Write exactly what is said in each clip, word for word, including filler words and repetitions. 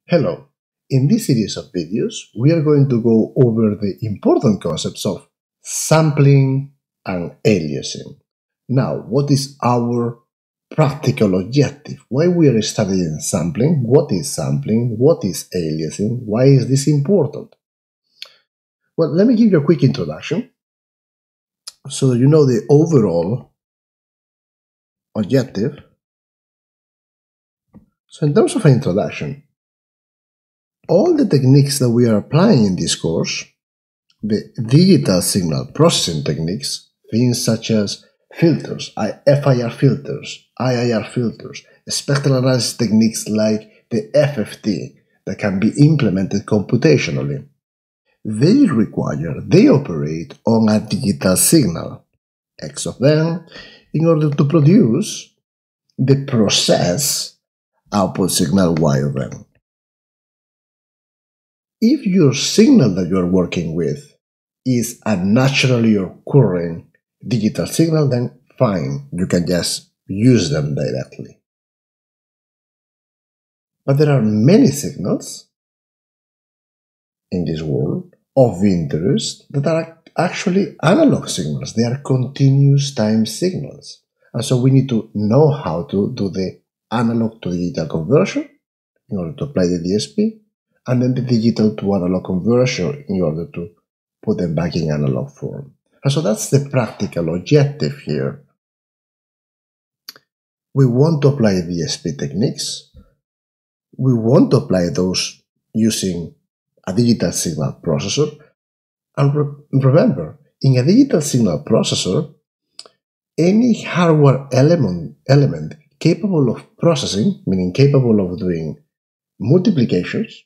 Hello. In this series of videos, we are going to go over the important concepts of sampling and aliasing. Now, what is our practical objective? Why we are studying sampling? What is sampling? What is aliasing? Why is this important? Well, let me give you a quick introduction so that you know the overall objective. So in terms of an introduction, all the techniques that we are applying in this course, the digital signal processing techniques, things such as filters, F I R filters, I I R filters, spectral analysis techniques like the F F T that can be implemented computationally, they require, they operate on a digital signal, X of them, in order to produce the process output signal Y of them. If your signal that you are working with is a naturally occurring digital signal, then fine, you can just use them directly. But there are many signals in this world of interest that are actually analog signals. They are continuous time signals. And so we need to know how to do the analog to digital conversion in order to apply the D S P, and then the digital to analog conversion in order to put them back in analog form. And so that's the practical objective here. We want to apply D S P techniques. We want to apply those using a digital signal processor. And re remember, in a digital signal processor, any hardware element, element capable of processing, meaning capable of doing multiplications,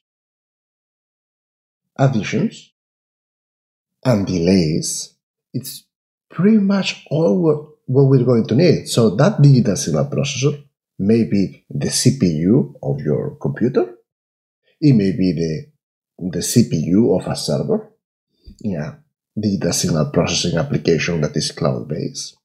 additions, and delays, it's pretty much all what we're going to need. So that digital signal processor may be the C P U of your computer. It may be the, the C P U of a server in a digital signal processing application that is cloud-based.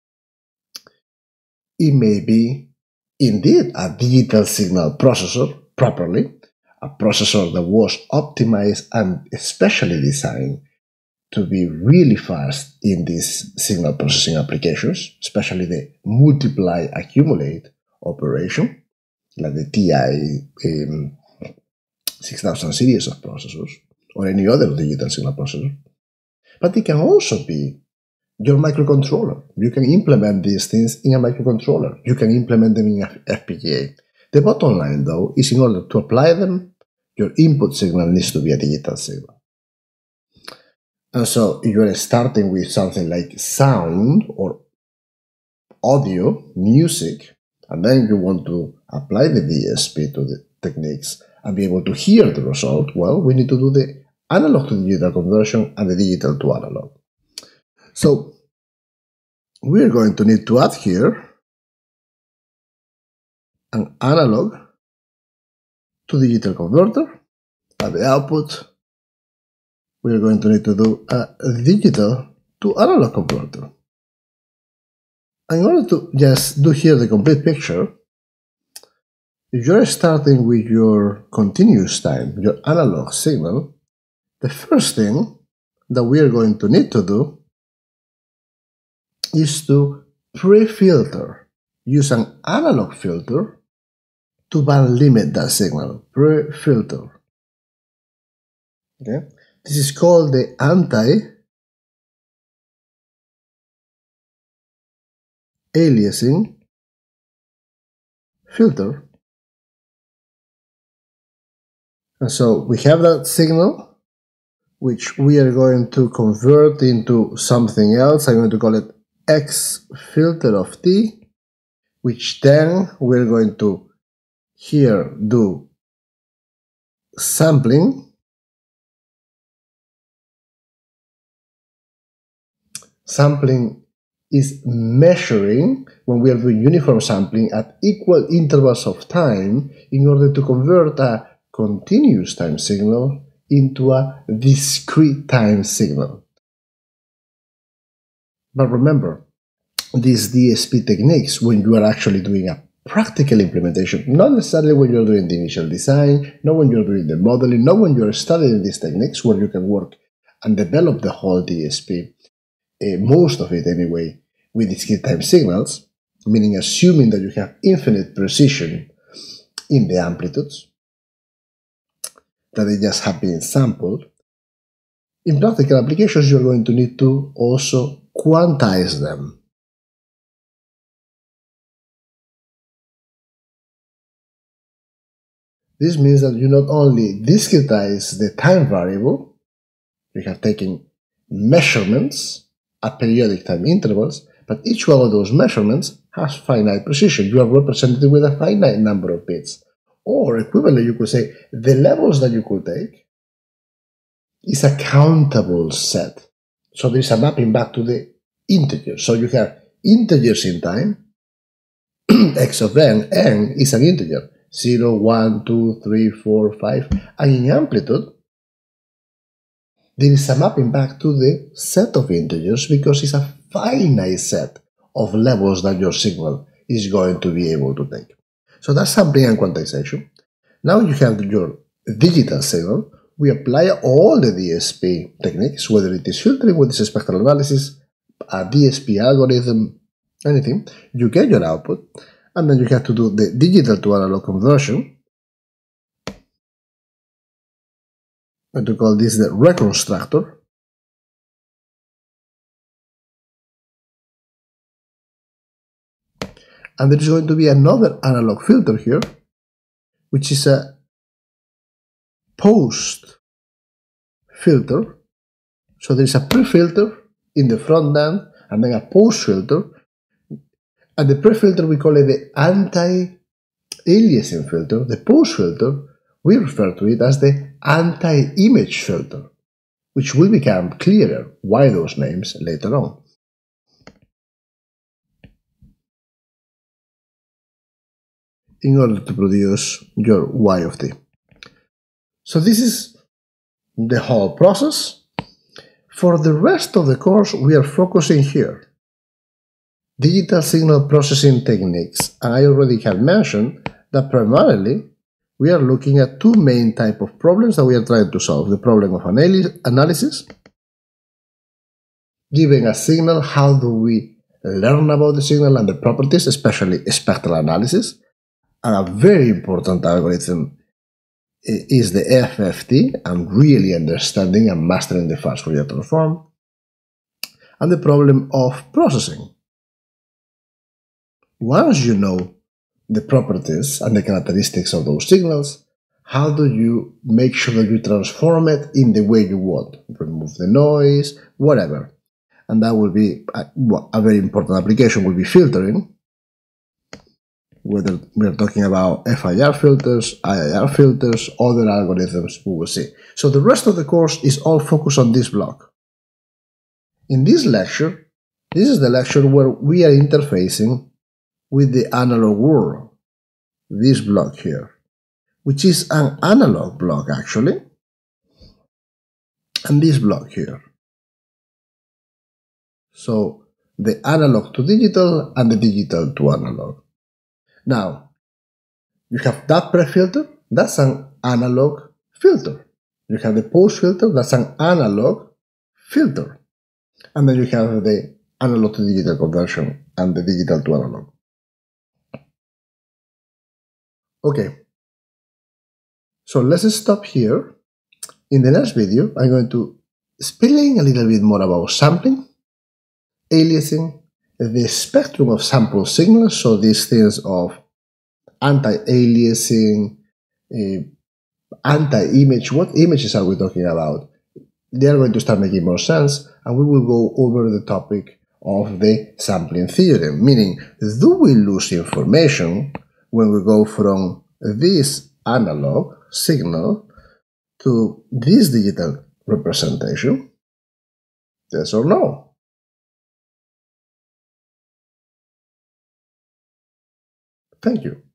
It may be indeed a digital signal processor properly, a processor that was optimized and especially designed to be really fast in these signal processing applications, especially the multiply accumulate operation, like the T I um, six thousand series of processors, or any other digital signal processor. But it can also be your microcontroller. You can implement these things in a microcontroller. You can implement them in a F P G A. The bottom line, though, is in order to apply them, your input signal needs to be a digital signal. And so you are starting with something like sound or audio, music, and then you want to apply the D S P to the techniques and be able to hear the result. Well, we need to do the analog to digital conversion and the digital to analog. So we are going to need to add here an analog to digital converter. At the output, we are going to need to do a digital to analog converter. In order to just do here the complete picture, if you're starting with your continuous time, your analog signal, the first thing that we are going to need to do is to pre-filter, use an analog filter to band limit that signal, pre-filter. Okay, this is called the anti-aliasing filter. And so we have that signal, which we are going to convert into something else. I'm going to call it X filter of T, which then we're going to here do sampling. Sampling is measuring when we are doing uniform sampling at equal intervals of time in order to convert a continuous time signal into a discrete time signal. But remember, these D S P techniques, when you are actually doing a practical implementation, not necessarily when you're doing the initial design, not when you're doing the modeling, not when you're studying these techniques where you can work and develop the whole D S P, uh, most of it anyway, with discrete time signals, meaning assuming that you have infinite precision in the amplitudes, that they just have been sampled. In practical applications, you're going to need to also quantize them. This means that you not only discretize the time variable, you have taken measurements at periodic time intervals, but each one of those measurements has finite precision. You are represented with a finite number of bits. Or equivalently, you could say the levels that you could take is a countable set. So there is a mapping back to the integers. So you have integers in time, x of n, n is an integer, zero, one, two, three, four, five, and in amplitude, there is a mapping back to the set of integers because it's a finite set of levels that your signal is going to be able to take. So that's sampling and quantization. Now you have your digital signal. We apply all the D S P techniques, whether it is filtering, whether it is spectral analysis, a D S P algorithm, anything. You get your output, and then you have to do the digital to analog conversion. And to call this the reconstructor. And there is going to be another analog filter here, which is a post filter. So there is a pre-filter in the front end, and then a post filter. And the pre-filter, we call it the anti-aliasing filter. The post filter, we refer to it as the anti-image filter, which will become clearer why those names later on. In order to produce your Y of t. So this is the whole process. For the rest of the course, we are focusing here. Digital signal processing techniques. I already have mentioned that primarily we are looking at two main types of problems that we are trying to solve. The problem of analysis. Given a signal, how do we learn about the signal and the properties, especially spectral analysis? And a very important algorithm is the F F T, and really understanding and mastering the fast Fourier transform. And the problem of processing. Once you know the properties and the characteristics of those signals, how do you make sure that you transform it in the way you want? Remove the noise, whatever. And that will be a, a very important application will be filtering. Whether we're talking about F I R filters, I I R filters, other algorithms, we will see. So the rest of the course is all focused on this block. In this lecture, this is the lecture where we are interfacing with the analog world. This block here, which is an analog block actually, and this block here. So the analog to digital and the digital to analog. Now, you have that pre-filter, that's an analog filter. You have the post-filter, that's an analog filter. And then you have the analog to digital conversion and the digital to analog. Okay, so let's stop here. In the next video, I'm going to explain a little bit more about sampling, aliasing, the spectrum of sample signals, so these things of anti-aliasing, uh, anti-image, what images are we talking about? They are going to start making more sense, and we will go over the topic of the sampling theorem, meaning, do we lose information when we go from this analog signal to this digital representation? Yes or no? Thank you.